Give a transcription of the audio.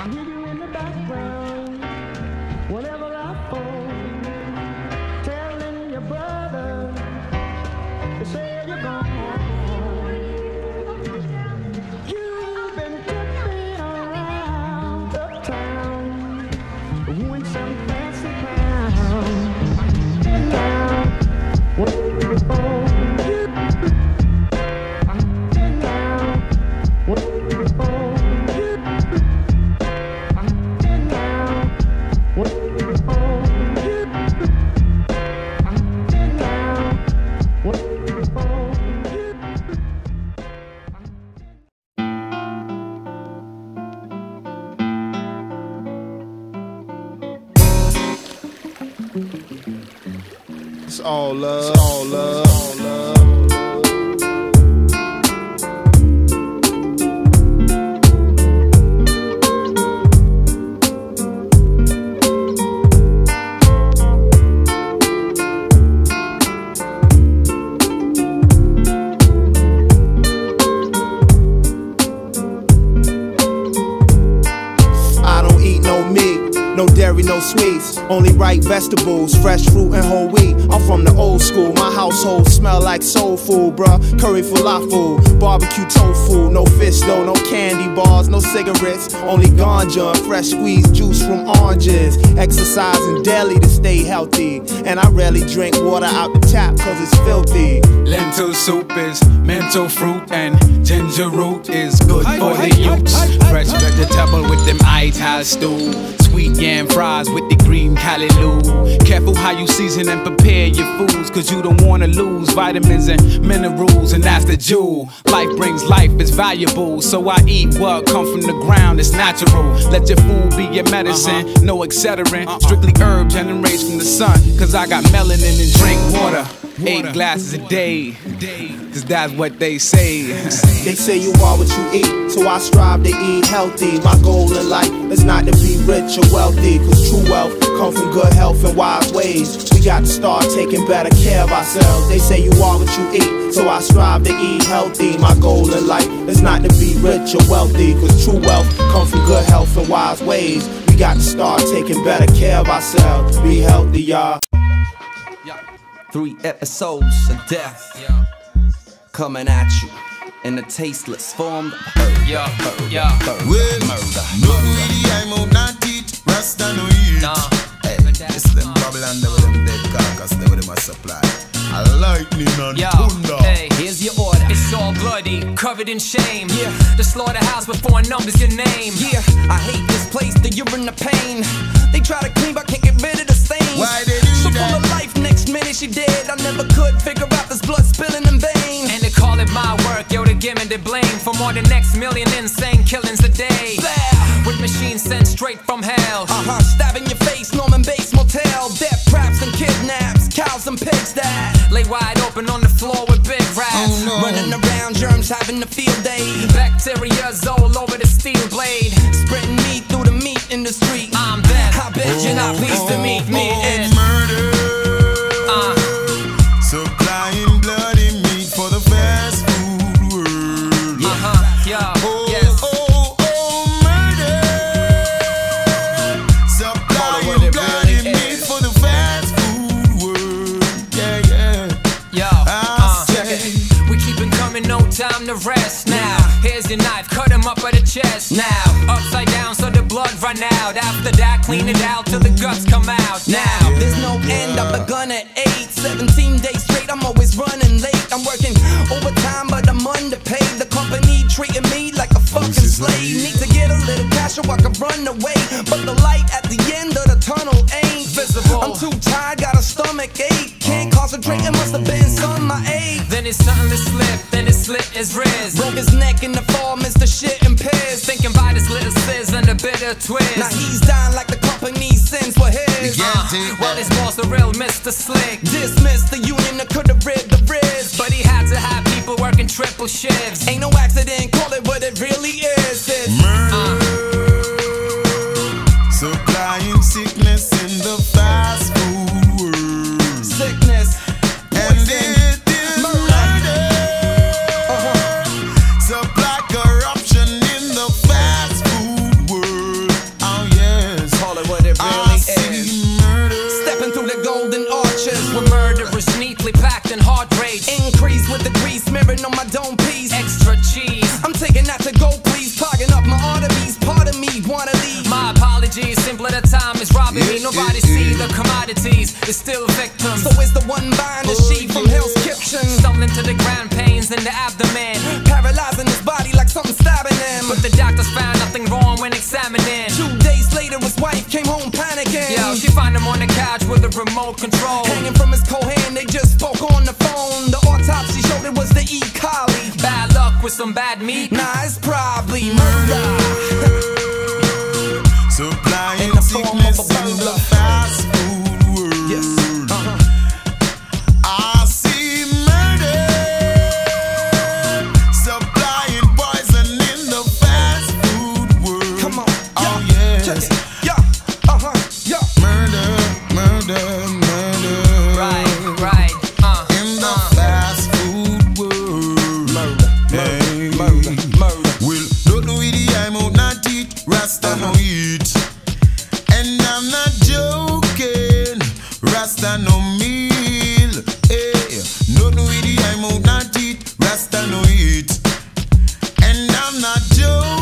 I hear you in the background whenever I phone, telling your brother to say you're gone. You've been tripping around uptown with some fancy clown. Down, where you phone. It's all love, it's all love, all love. I don't eat no meat, no dairy, no sweets, only ripe vegetables, fresh fruit and whole wheat. I'm from the old school, my household smell like soul food, bruh. Curry falafel, barbecue tofu, no fish though, no candy bars, no cigarettes, only ganja and fresh squeezed juice from oranges. Exercising daily to stay healthy, and I rarely drink water out the tap cause it's filthy. Lentil soup is mental fruit, and ginger root is good for the youths. Fresh vegetable with them ital stew, sweet yam fries with the green callaloo. Careful how you season and prepare your foods, cause you don't wanna lose vitamins and minerals, and that's the jewel. Life brings life, it's valuable, so I eat what come from the ground, it's natural. Let your food be your medicine, no accelerant, strictly herb generates from the sun, cause I got melanin and drink water. 8 glasses a day, cause that's what they say. They say you are what you eat, so I strive to eat healthy. My goal in life is not to be rich or wealthy, cause true wealth comes from good health and wise ways. We got to start taking better care of ourselves. They say you are what you eat, so I strive to eat healthy. My goal in life is not to be rich or wealthy, cause true wealth comes from good health and wise ways. We got to start taking better care of ourselves. Be healthy, y'all. 3 episodes of death coming at you in the tasteless form of murder. No really, I'm out not eat. Rasta no eat. Hey, this them Babylon there with them dead carcass there with them a supply. A lightning and thunder. Hey, here's your order. It's all bloody, covered in shame. The slaughterhouse before numbers your name. I hate this place, the urine, the pain. They try to clean but can't get rid of the stains. Why they do so that? full of life, next minute she dead. I never could figure out this blood spilling in vain. And they call it my work, yo, they give me the blame for more than next million insane killings a day. With machines sent straight from hell. Stabbing your face, Norman Bates Motel. Death traps and kidnaps, cows and pigs that lay wide open on the floor with big rats. running around, germs having a field day. Bacteria's all over the steel blade, spreading meat through the meat industry. I'm them. I bet you're not pleased to meet me. It's murder. Supplying bloody meat for the fast food world. Yeah. Yes. Murder. Supplying bloody meat for the fast food world. Check it. We keep it coming, no time to rest. Now, here's your knife, cut him up at the chest. Now, upside down so the blood run out. After that, clean it out till the guts come out. Now, there's no end, I begun at 8. 17 days straight, I'm always running late. I'm working overtime, but I'm underpaid. The company treating me like a fucking slave. Need to get a little cash so I can run away, but the light at the end of the tunnel ain't visible. I'm too tired, got a stomach ache. Can't concentrate, it must have been some my age. Then it's something to slip, then it slit his wrist. Broke his neck in the fall, Mr. Shit and piss. Thinking by this little sizz and a bitter twist. Now he's dying like the company sends for his. Well, his boss a real Mr. Slick. Dismissed the union that could've rid the risk, but he had to have people working triple shifts. Ain't no accident, call it what it really is. It's murder. Supplying sickness in the fast food world. Sickness. And it is murder. Supply corruption in the fast food world. is robbing me. Nobody see the commodities, it's still victims. So is the one buying the sheep from Hell's Kitchen. Stumbling to the ground, pains in the abdomen, paralyzing his body like something stabbing him. but the doctors found nothing wrong when examining. 2 days later his wife came home panicking. Yo, she found him on the couch with a remote control, hanging from his cold hand, they just spoke on the phone. The autopsy showed it was the E. coli. bad luck with some bad meat. Nah, it's probably murder. Supplying In the form of a sickness in the burglar. fast food world. Yes. I see murder. Supplying poison in the fast food world. Come on. Oh Check yes. it. Yeah. Yeah. Murder, murder, murder. Right, In the fast food world. Murder. Hey. Murder. Well, don't know with the I'm out not eat, Rasta no eat. And I'm not joking, Rasta no meal. Hey, don't know with the I'm out not eat, Rasta no eat. And I'm not joking.